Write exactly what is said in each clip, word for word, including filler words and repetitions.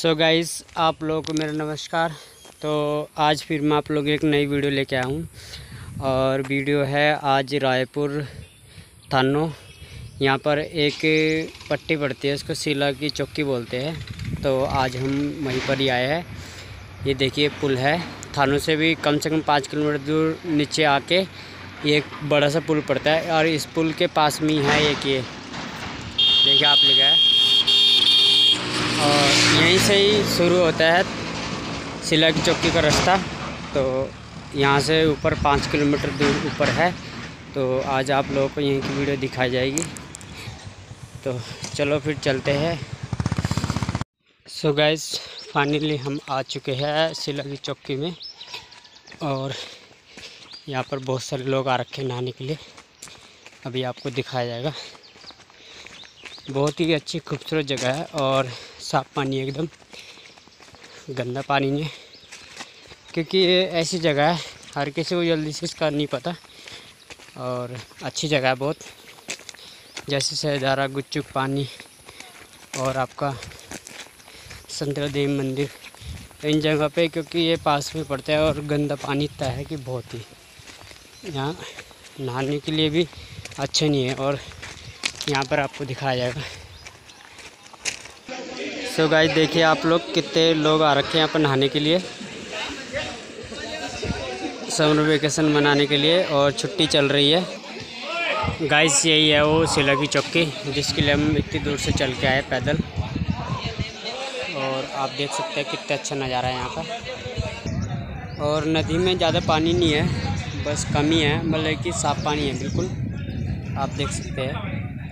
So guys, आप लोगों को मेरा नमस्कार। तो आज फिर मैं आप लोगों को एक नई वीडियो लेके आया हूँ और वीडियो है आज रायपुर थानो। यहाँ पर एक पट्टी पड़ती है, उसको सिला की चौकी बोलते हैं। तो आज हम वहीं पर ही आए हैं। ये देखिए पुल है, थानों से भी कम से कम पाँच किलोमीटर दूर नीचे आके ये एक बड़ा सा पुल पड़ता है और इस पुल के पास में है एक ये देखिए आप लिखा है और यहीं से ही शुरू होता है सिला की चौकी का रास्ता। तो यहाँ से ऊपर पाँच किलोमीटर दूर ऊपर है। तो आज आप लोगों को यहीं की वीडियो दिखाई जाएगी। तो चलो फिर चलते हैं। सो गाइस, फाइनली हम आ चुके हैं सिला की चौकी में और यहाँ पर बहुत सारे लोग आ रखे हैं नहाने के लिए। अभी आपको दिखाया जाएगा। बहुत ही अच्छी खूबसूरत जगह है और साफ़ पानी है, एकदम गंदा पानी नहीं, क्योंकि ये ऐसी जगह है हर किसी को जल्दी से इसका नहीं पता। और अच्छी जगह है बहुत, जैसे सहजारा, गुच्चुक पानी और आपका संतरा देवी मंदिर, इन जगह पे, क्योंकि ये पास में पड़ता है और गंदा पानी इतना है कि बहुत ही यहाँ नहाने के लिए भी अच्छा नहीं है। और यहाँ पर आपको दिखाया जाएगा। सो गाइस, देखिए आप लोग कितने लोग आ रखे हैं यहाँ पर नहाने के लिए, समर वेकेशन मनाने के लिए और छुट्टी चल रही है। गाइस, यही है वो सिला की चौकी जिसके लिए हम इतनी दूर से चल के आए पैदल। और आप देख सकते हैं कितना अच्छा नज़ारा है यहाँ का। और नदी में ज़्यादा पानी नहीं है, बस कमी है, मतलब कि साफ़ पानी है बिल्कुल, आप देख सकते हैं।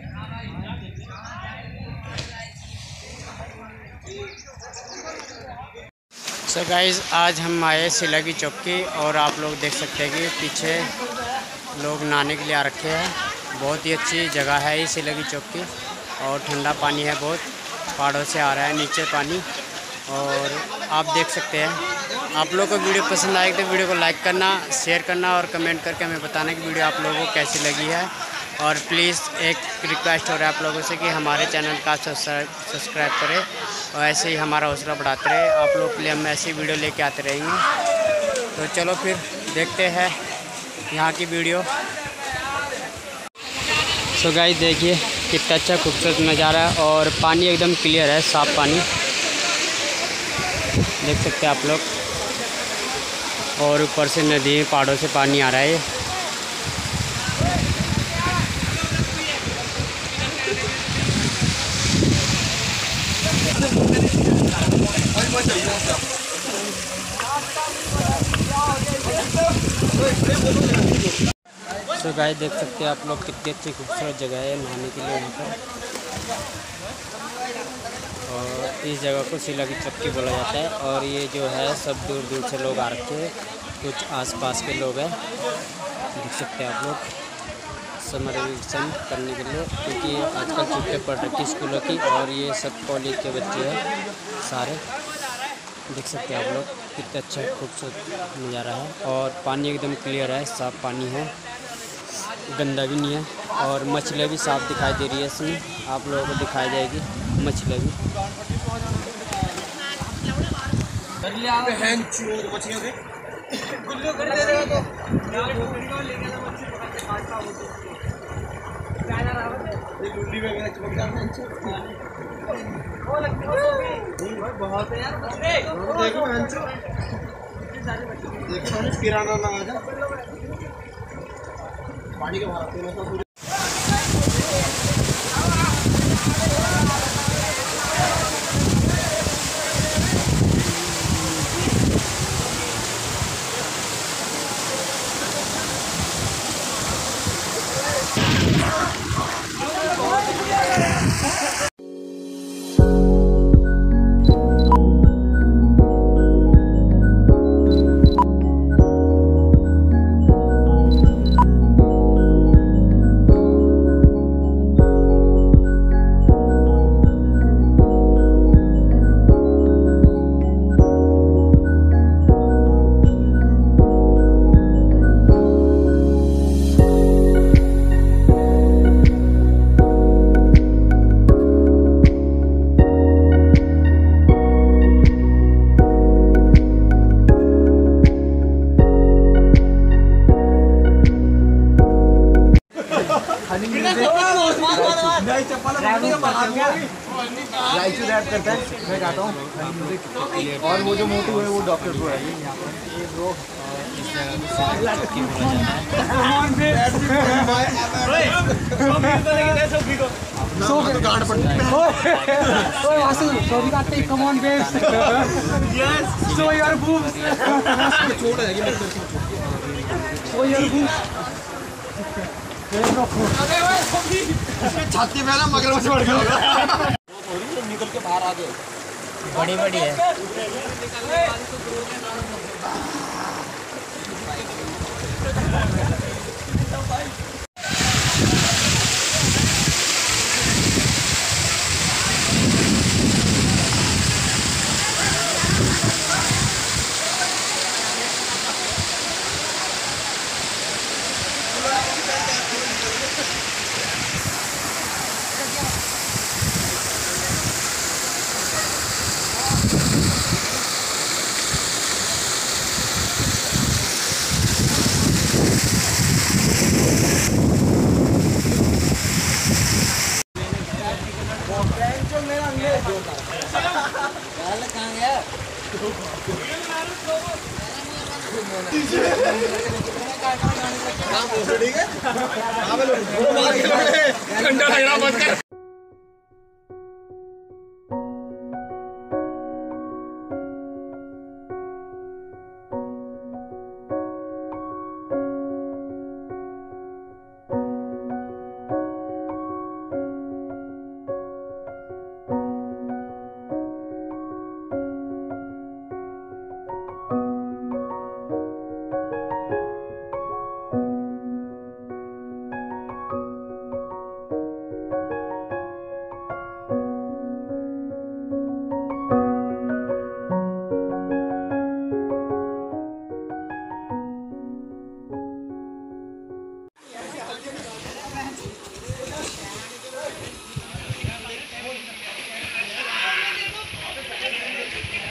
सो so गाइस, आज हम आए सिला की चौकी और आप लोग देख सकते हैं कि पीछे लोग नहाने के लिए आ रखे हैं। बहुत ही अच्छी जगह है ये सिला की चौकी और ठंडा पानी है, बहुत पहाड़ों से आ रहा है नीचे पानी। और आप देख सकते हैं। आप लोगों को वीडियो पसंद आए तो वीडियो को लाइक करना, शेयर करना और कमेंट करके हमें बताना कि वीडियो आप लोगों को कैसी लगी है। और प्लीज़ एक रिक्वेस्ट हो रहा है आप लोगों से कि हमारे चैनल का सब्सक्राइब करें और ऐसे ही हमारा हौसला बढ़ाते रहे। आप लोगों के लिए हम ऐसी वीडियो लेके आते रहेंगे। तो चलो फिर देखते हैं यहाँ की वीडियो। सो गाइस, देखिए कितना अच्छा खूबसूरत नज़ारा है और पानी एकदम क्लियर है, साफ़ पानी देख सकते हैं आप लोग। और ऊपर से नदी, पहाड़ों से पानी आ रहा है। तो गाइस, देख सकते हैं आप लोग कितनी अच्छी खूबसूरत जगह है नहाने के लिए यहाँ पर। और इस जगह को सिला की चौकी बोला जाता है। और ये जो है सब दूर दूर से लोग आ रखे हैं, कुछ आसपास के लोग हैं, देख सकते हैं आप लोग, समर वेकेशन करने के लिए, क्योंकि आजकल छुट्टियाँ पड़ रही स्कूलों की। और ये सब कॉलेज के बच्चे हैं सारे, देख सकते हैं आप लोग कितना अच्छा खूबसूरत नज़ारा है। और पानी एकदम क्लियर है, साफ़ पानी है, गंदा भी नहीं है। और मछलियाँ भी साफ़ दिखाई दे रही है इसमें, आप लोगों को दिखाई जाएगी मछलियाँ भी। किराना ना आ जा पानी के बाहर। हनी म्यूजिक नई चप्पल राइचू रैप करता है, मैं गाता हूँ हनी म्यूजिक। और वो जो मोटू है वो डॉक्टर को है यहाँ पर ये bro. Come on, babes. Yes. Show your boobs. Show your boobs. छाती में ना मगरमच्छ बढ़ गया होगा। निकल के बाहर आ गए। बड़ी बड़ी है। ठंडा लग रहा बंद कर।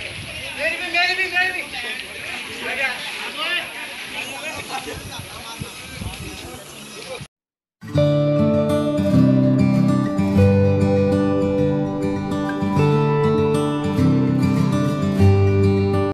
मेरी भी मेरी भी मेरी भी